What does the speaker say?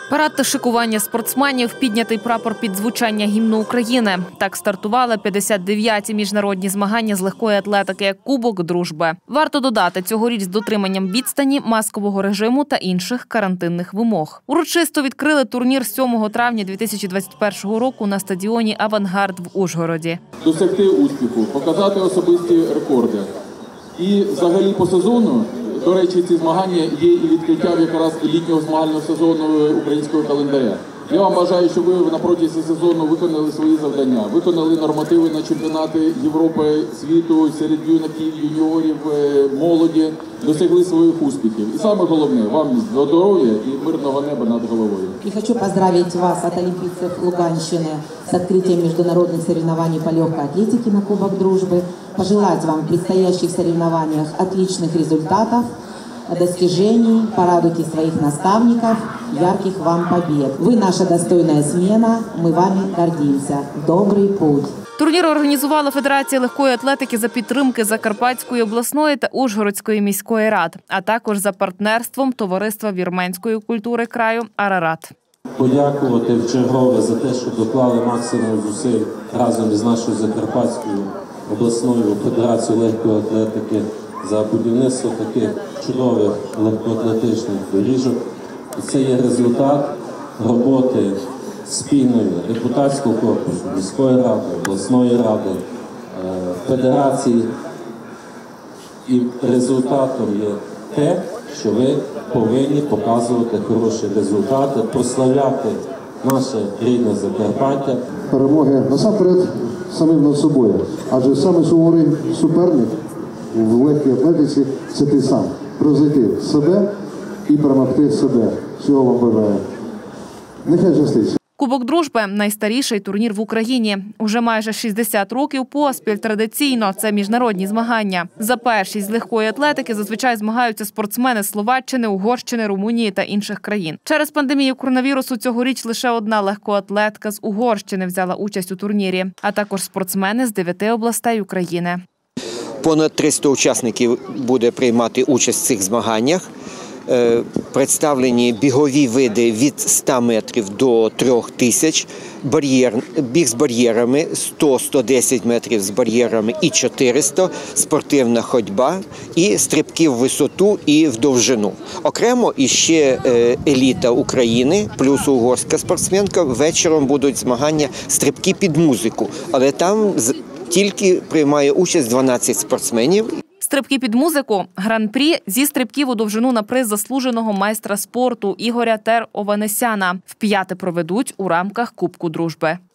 Парад та шикування спортсменів, піднятий прапор під звучання гімну України. Так стартували 59-ті міжнародні змагання з легкої атлетики «Кубок дружби». Варто додати, цьогоріч з дотриманням відстані, маскового режиму та інших карантинних вимог. Урочисто відкрили турнір 7 травня 2021 року на стадіоні «Авангард» в Ужгороді. Досягти успіху, показати особисті рекорди. І взагалі по сезону, до речі, ці змагання є і відкриттям якраз літнього змагального сезону українського календаря. Я вам бажаю, щоб ви на протязі сезону виконали свої завдання, виконали нормативи на чемпіонати Європи, світу, серед юнаків, юніорів, молоді, досягли своїх успіхів. І саме головне, вам здоров'я і мирного неба над головою. И хочу поздравить вас от олимпийцев Луганщины с открытием международных соревнований по легкой атлетике на Кубок дружбы. Пожелать вам в предстоящих соревнованиях отличных результатов, достижений, порадуйте своих наставников, ярких вам побед. Вы наша достойная смена, мы вами гордимся. Добрый путь! Турнір організувала Федерація легкої атлетики за підтримки Закарпатської обласної та Ужгородської міської рад, а також за партнерством Товариства вірменської культури краю «Арарат». Подякувати вчергове за те, що доклали максимум зусиль разом із нашою Закарпатською обласною федерацією легкої атлетики за будівництво таких чудових легкоатлетичних доріжок. І це є результат роботи спільної депутатського корпусу, міської ради, обласної ради, федерації. І результатом є те, що ви повинні показувати хороші результати, прославляти наше рідне Закарпаття. Перемоги насамперед самим над собою, адже саме суворий суперник в легкій атлетиці – це ти сам. Превзойти себе і перемогти себе. Всього вам бажаю. Нехай щастить. Кубок дружби – найстаріший турнір в Україні. Уже майже 60 років поспіль традиційно – це міжнародні змагання. За першість з легкої атлетики зазвичай змагаються спортсмени з Словаччини, Угорщини, Румунії та інших країн. Через пандемію коронавірусу цьогоріч лише одна легкоатлетка з Угорщини взяла участь у турнірі, а також спортсмени з 9 областей України. Понад 300 учасників буде приймати участь в цих змаганнях. Представлені бігові види від 100 метрів до 3000, біг з бар'єрами 100-110 метрів з бар'єрами і 400, спортивна ходьба і стрибки в висоту і в довжину. Окремо іще еліта України, плюс угорська спортсменка, вечором будуть змагання стрибки під музику, але там тільки приймає участь 12 спортсменів. Стрибки під музику – гран-прі зі стрибків у довжину на приз заслуженого майстра спорту Ігоря Тер-Ованесяна. Вп'яте проведуть у рамках Кубку дружби.